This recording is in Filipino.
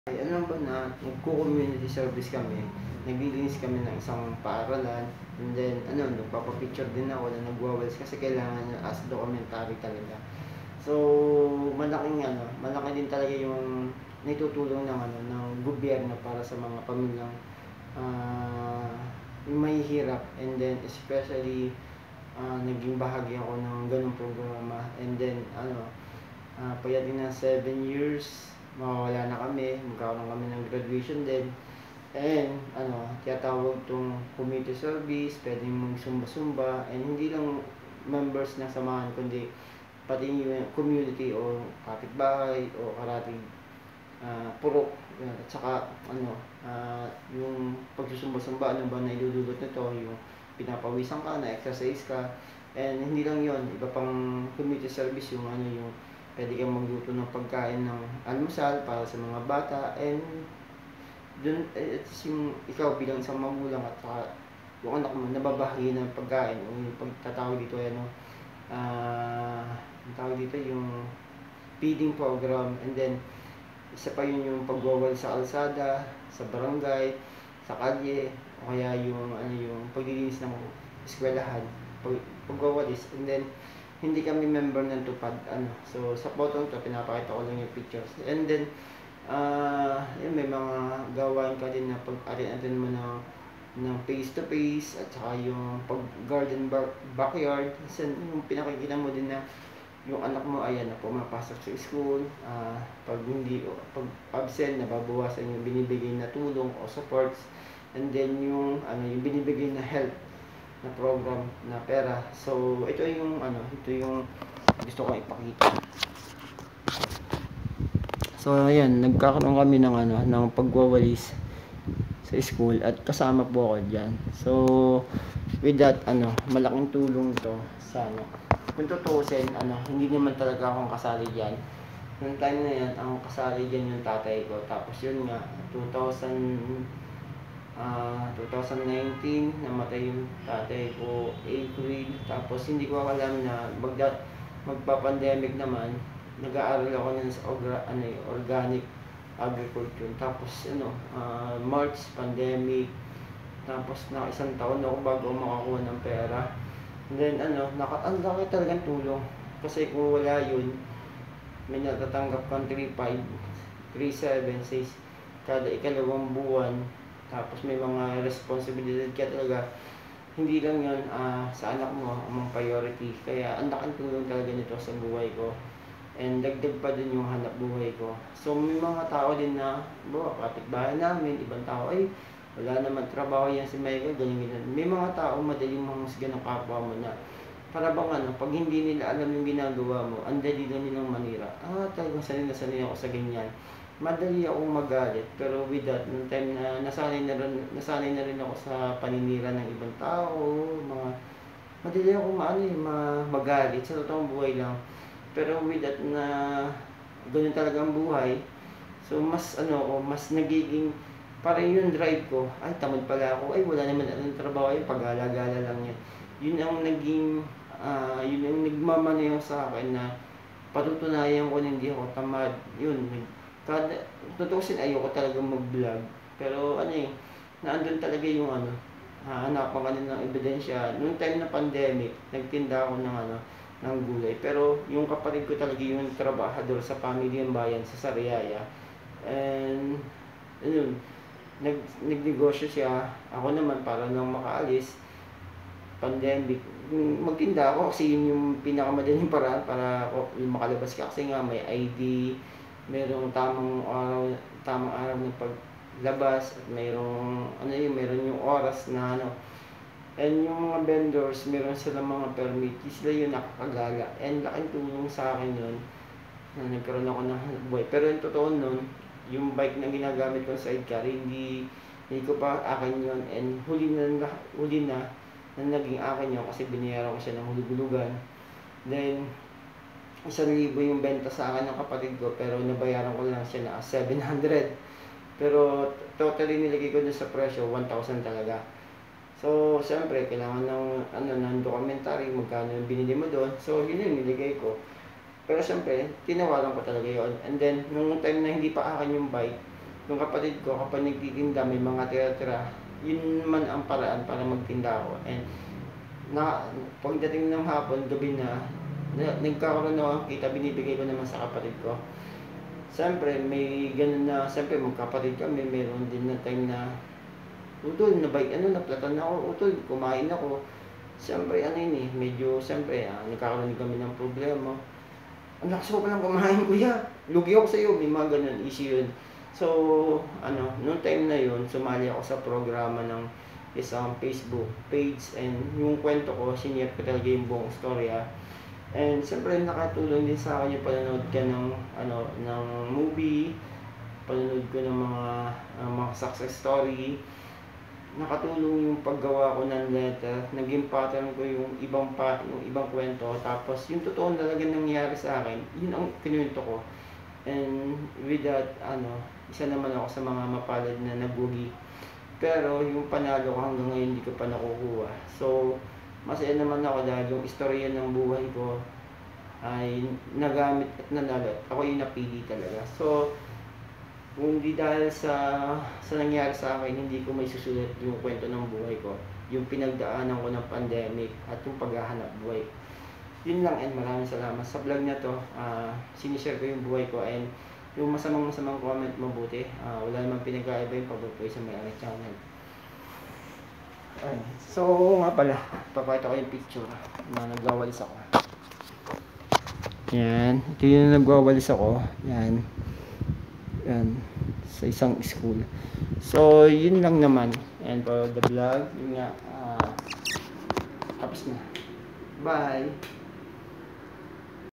Ay, alam ba na nagko-community service kami, naglilinis kami ng isang paaralan, and then nagpapa-picture din ako na nagwa-wells kasi kailangan niya as documentary talaga. So, malaki din talaga yung naitutulong ng ng gobyerno para sa mga pamilyang ah, yung mahihirap, and then especially naging bahagi ako ng ganung programa, and then pagdating ng 7 years, mawawala na kami, magkakaroon kami ng graduation din. And tinatawag tong community service, pwedeng magsumba-sumba, and hindi lang members ng samahan, kundi pati yung community o kapitbahay o karating purok. At saka yung pagsusumba-sumba, ano ba na ilululot nito, yung pinapawisan ka, na exercise ka. And hindi lang yon, iba pang community service, yung yung pwede kang magluto ng pagkain ng almusal para sa mga bata, and dun yung ikaw bilang isang magulang at saka yung anak mo nababahagi ng pagkain o yung pagtatawag dito yung tawag dito yung feeding program. And then isa pa yun yung pagwawal sa kalsada, sa barangay, sa kalye, o kaya yung paglilinis ng eskwelahan, pagwawalis. And then hindi kami member ng tupad. So sa photo to pinapakita ko lang yung pictures. And then may mga gawain ka din na pag-attend mo ng face to face, at saka yung pag garden backyard. Kasi yung pinakikita mo din na yung anak mo ay pumapasok sa school, pag absent, nababawasan yung binibigay na tulong o supports, and then yung binibigay na help na program na pera. So ito yung gusto kong ipakita. So ayan, nagkakaroon kami ng pagwawalis sa school at kasama po ako diyan. So with that malaking tulong to sa kung tutuusin, hindi naman talaga akong kasali diyan. Noong time na yan, ang kasali diyan yung tatay ko. Tapos yun nga, 2019 namatay yung tatay ko, April. Tapos hindi ko alam na magpa-pandemic naman, nag-aaral ako sa organic agriculture. Tapos March, pandemic. Tapos na isang taon ako bago makakuha ng pera. And then ang laki talagang tulong. Kasi kung wala yun, may natatanggap kang 3.5, 3.7, 6 kada ikalawang buwan. Tapos may mga responsibilidad ka talaga. Hindi lang yun sa anak mo ang priority. Kaya ang laking tulong talaga nito sa buhay ko. And dagdag pa din yung hanap buhay ko. So may mga tao din na kapitbahay namin, ibang tao, ay wala naman trabaho yan si Michael, ganyan. May mga tao madaling manghusga ng kapwa mo na para bang pag hindi nila alam yung ginagawa mo, ang dali lang nilang manira. Talagang sanay ako sa ganyan. Madali akong magalit, pero with that, nung time na nasanay na rin ako sa paninira ng ibang tao, madali akong magalit sa totoong buhay lang. Pero with that na ganun talaga ang buhay, so mas nagiging parang yung drive ko, ay tamad pala ako, ay wala naman anong trabaho yun, pag-gala-gala lang yan. Yun ang nagmamaneho sa akin na patutunayan ko na hindi ako tamad. Yun, tutusin, ayoko talaga mag-vlog. Pero naandun talaga yung hanapan ka ng ebidensya. Noong time na pandemic, nagtinda ako ng gulay. Pero yung kapatid ko talaga yung trabahador sa Pamilyang Bayan sa Sariaya. And nagnegosyo siya. Ako naman, para nang makaalis, pandemic, magtinda ako kasi yun yung pinakamadaling paraan para makalabas ka. Kasi nga may ID, mayroong tamang araw ng paglabas, at mayroong meron yung oras na and yung mga vendors, meron silang mga permit, sila yung nakakagala. And laking tulong sa akin yun na nagkaroon ako ng buhay. Pero yung totoo nun, yung bike na ginagamit ko sa sidecar, hindi ko pa akin yun. And huli na naging akin yun kasi binayaran ko siya ng hulug-hulugan. Then 1,000 yung benta sa akin ng kapatid ko, pero nabayaran ko lang siya na 700. Pero totally nilagay ko dun sa presyo 1,000 talaga. So siyempre kailangan ng documentary, magkano yung binili mo doon. So yun yung nilagay ko. Pero siyempre tinawaran ko talaga yun. And then nung time na hindi pa akin yung bike, yung kapatid ko, kapag nagtitinda, may mga tira-tira, yun man ang paraan para magtinda ako. And pagdating ng hapon, gabi na, nagkakaroon ako ng kita, binibigay ko naman sa kapatid ko. Siyempre, may ganun na, siyempre magkapatid kami, meron din na time na, utol, naplatan ako, utol, kumain ako. Siyempre, medyo, siyempre, nagkakaroon kami ng problema. Ang lakas mo palang kumain, kuya. Lugi ako sa'yo, may mga ganun issue yun. So, noong time na yun, sumali ako sa programa ng isang Facebook page, and yung kwento ko, sinare ko talaga yung buong storya. And siyempre, nakatulong din sa akin yung panonood ka ng movie, panonood ko ng mga success story. Nakatulong yung paggawa ko ng letter, naging pattern ko yung ibang kwento, tapos yung totoo talaga nangyari sa akin, yun ang kinuwento ko. And with that, isa naman ako sa mga mapalad na nagugi. Pero yung panalo ko hanggang ngayon hindi ko pa nakukuha. So, masaya naman ako dahil yung istorya ng buhay ko ay nagamit at nanalo. Ako yung napili talaga. So, kung di dahil sa nangyari sa akin, hindi ko may susulat yung kwento ng buhay ko, yung pinagdaanan ko ng pandemic at yung paghahanap buhay. Yun lang, and maraming salamat sa vlog na to. Sinishare ko yung buhay ko, and yung masamang comment, mabuti. Wala namang pinagkaiba yung pag-upload sa may-ari channel. So nga pala, papakita ko yung picture na nagwawalis ako. Yan, ito yung nagwawalis ako. Yan, sa isang school. So yun lang naman, and for the vlog, yun nga, tapos na. Bye.